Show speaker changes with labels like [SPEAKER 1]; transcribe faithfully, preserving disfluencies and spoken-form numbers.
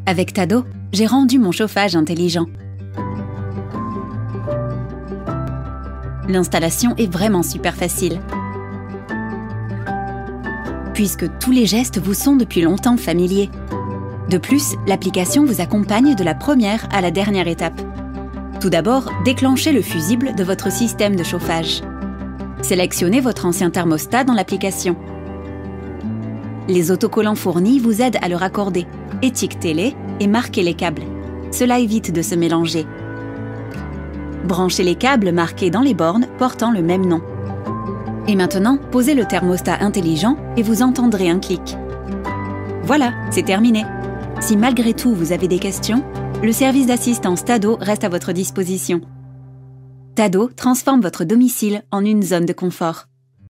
[SPEAKER 1] Avec Tado, j'ai rendu mon chauffage intelligent. L'installation est vraiment super facile, puisque tous les gestes vous sont depuis longtemps familiers. De plus, l'application vous accompagne de la première à la dernière étape. Tout d'abord, déclenchez le fusible de votre système de chauffage. Sélectionnez votre ancien thermostat dans l'application. Les autocollants fournis vous aident à le raccorder. Étiquetez-les et marquez les câbles. Cela évite de se mélanger. Branchez les câbles marqués dans les bornes portant le même nom. Et maintenant, posez le thermostat intelligent et vous entendrez un clic. Voilà, c'est terminé. Si malgré tout vous avez des questions, le service d'assistance Tado reste à votre disposition. Tado transforme votre domicile en une zone de confort.